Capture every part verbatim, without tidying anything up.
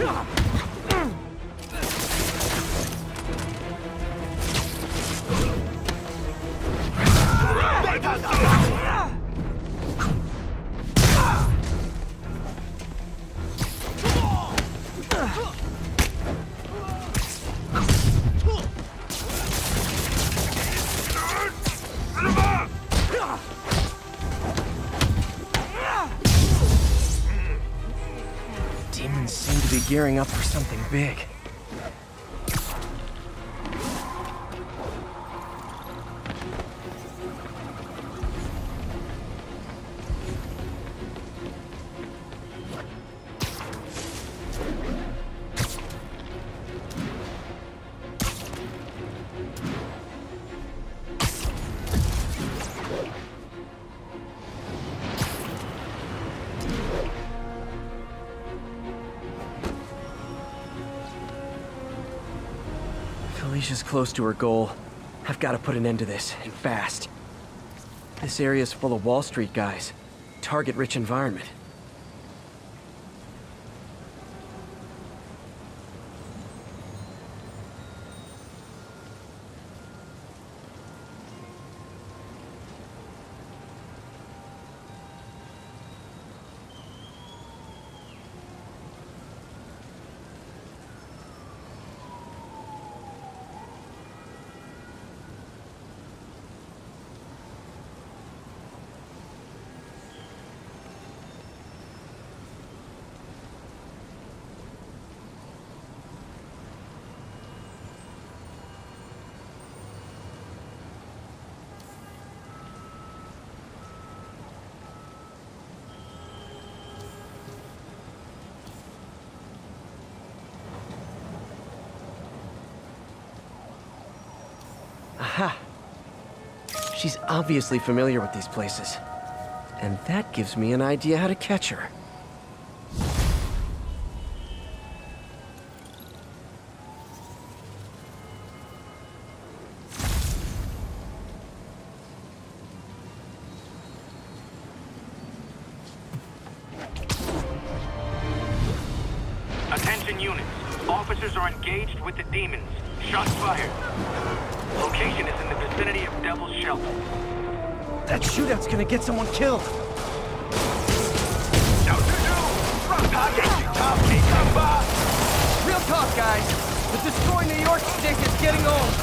Demons seem to be gearing up for something big. Felicia's close to her goal. I've got to put an end to this, and fast. This area's full of Wall Street guys. Target-rich environment. Aha! She's obviously familiar with these places. And that gives me an idea how to catch her. Attention units. Officers are engaged with the demons. Shots fired. Location is in the vicinity of Devil's Shelter. That shootout's gonna get someone killed. Real talk, guys. The Destroy New York stick is getting old.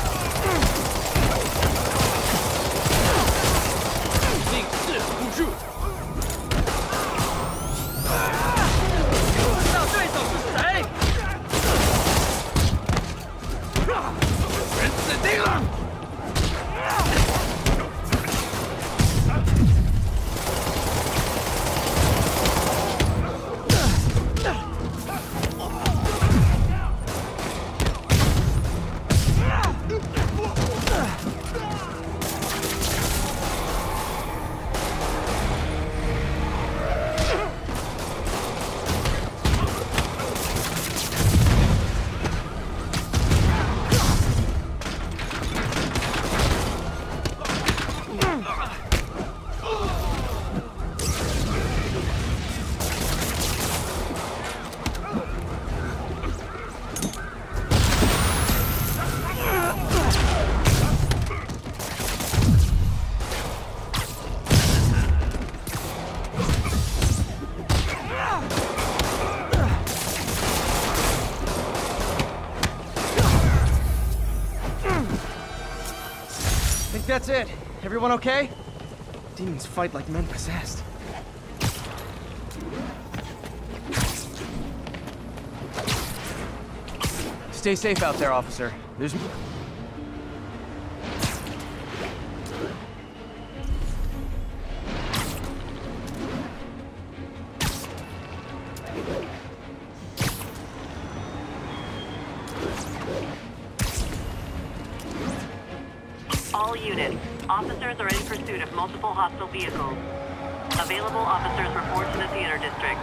That's it. Everyone okay? Demons fight like men possessed. Stay safe out there, officer. There's... All units. Officers are in pursuit of multiple hostile vehicles. Available officers report to the theater district.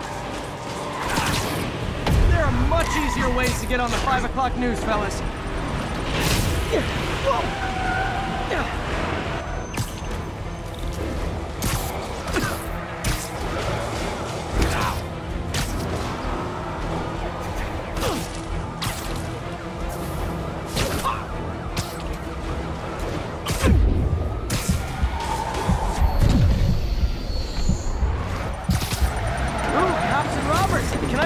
There are much easier ways to get on the five o'clock news, fellas.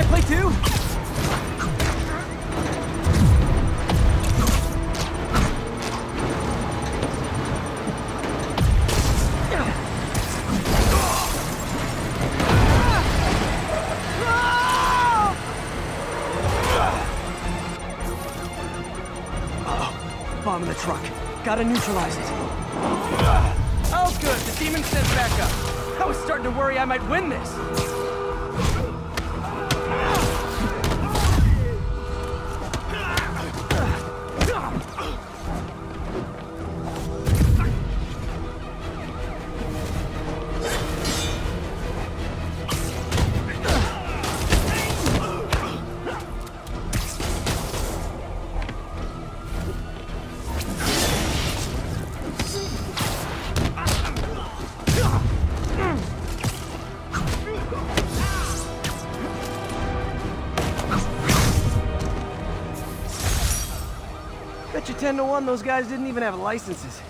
I play too? Uh-oh. Bomb in the truck. Gotta neutralize it. Oh good, the demon sent back up. I was starting to worry I might win this. Bet you ten to one those guys didn't even have licenses.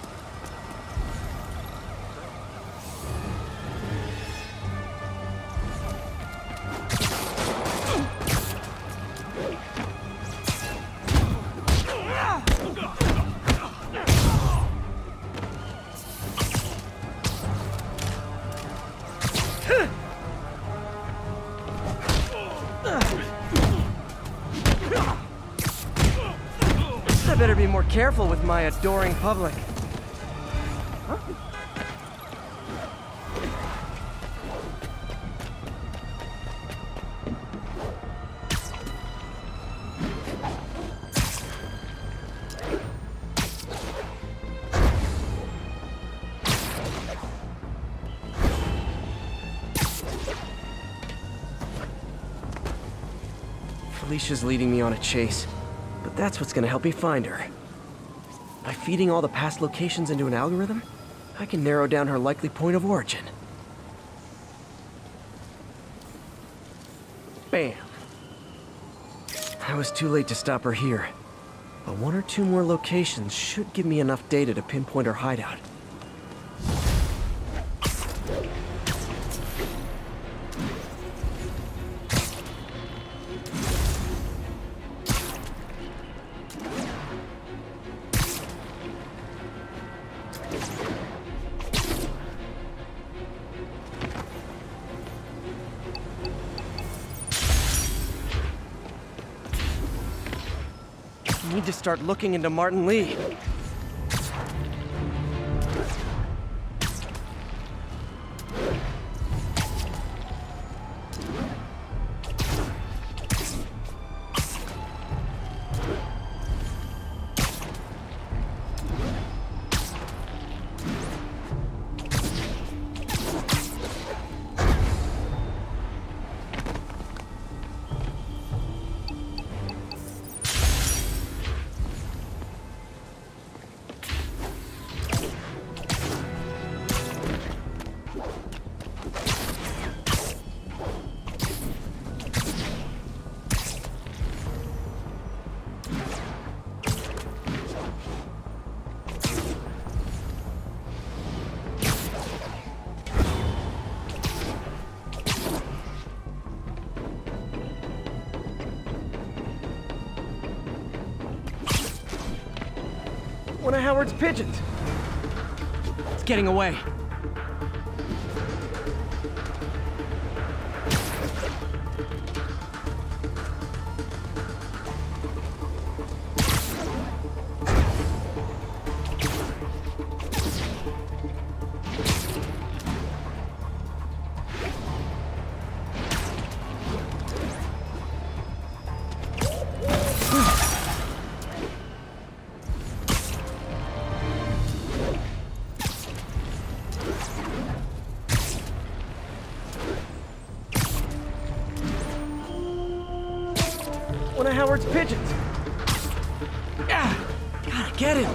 I better be more careful with my adoring public. Huh? Felicia's leading me on a chase. But that's what's gonna help me find her. By feeding all the past locations into an algorithm, I can narrow down her likely point of origin. Bam! I was too late to stop her here, but one or two more locations should give me enough data to pinpoint her hideout. I need to start looking into Martin Lee. One of Howard's pigeons. It's getting away. One of Howard's pigeons. Ah, gotta get him.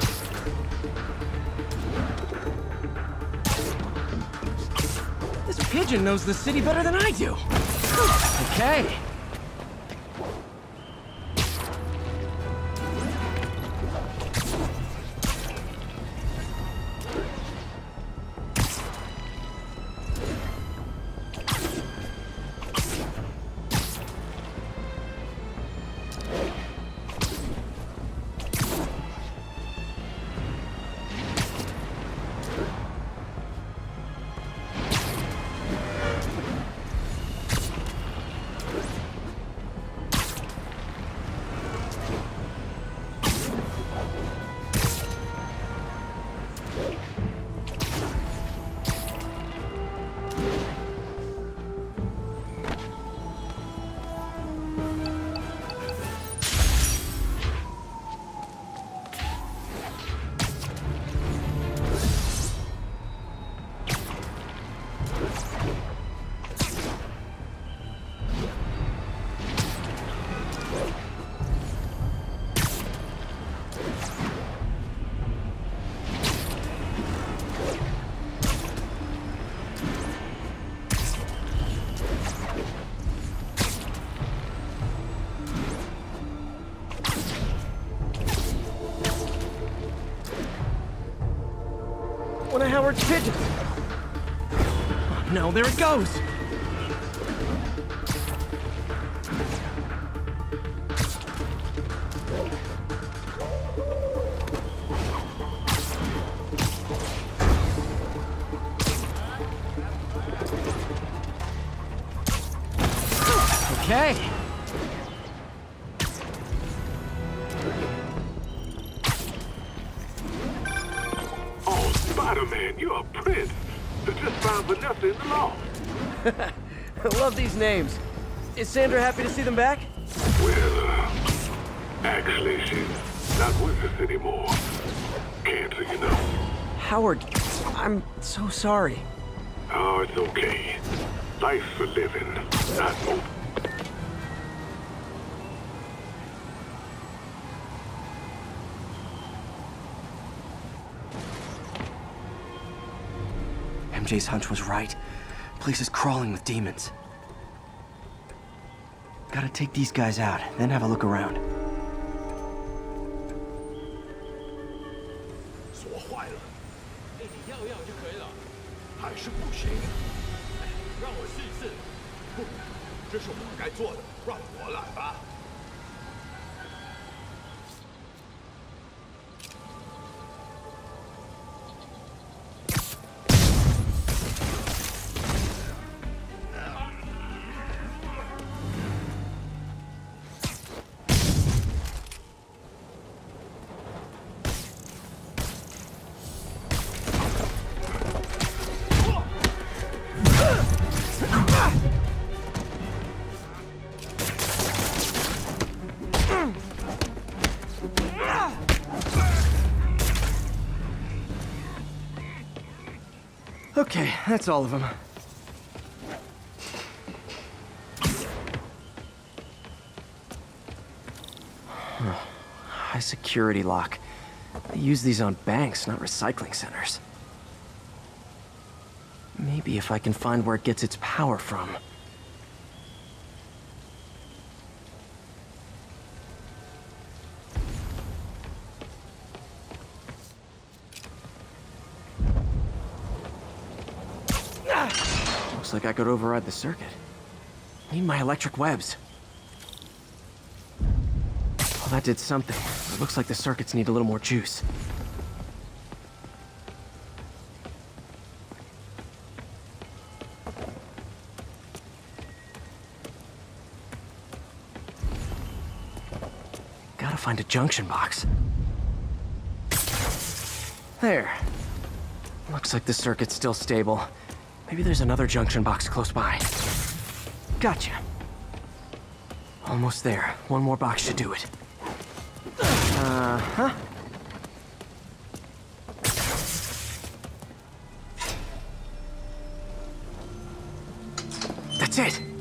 This pigeon knows the city better than I do. Okay. one of Howard's pigeons. Oh, no, there it goes. Okay. Oh, Spider-Man, you're a prince. I just found Vanessa in the loft. I love these names. Is Sandra happy to see them back? Well, uh, actually, she's not with us anymore. Cancer, you know. Howard, I'm so sorry. Oh, it's okay. Life's for living, not hope. M J's hunch was right. Place is crawling with demons. Gotta take these guys out, then have a look around. 锁坏了，哎，你要要就可以了，还是不行。哎，让我试一次。不，这是我该做的，让我来吧。 Okay, that's all of them. High security lock. They use these on banks, not recycling centers. Maybe if I can find where it gets its power from. Looks like I could override the circuit. Need my electric webs. Well, that did something. It looks like the circuits need a little more juice. Gotta find a junction box. There. Looks like the circuit's still stable. Maybe there's another junction box close by. Gotcha. Almost there. One more box should do it. Uh-huh. That's it!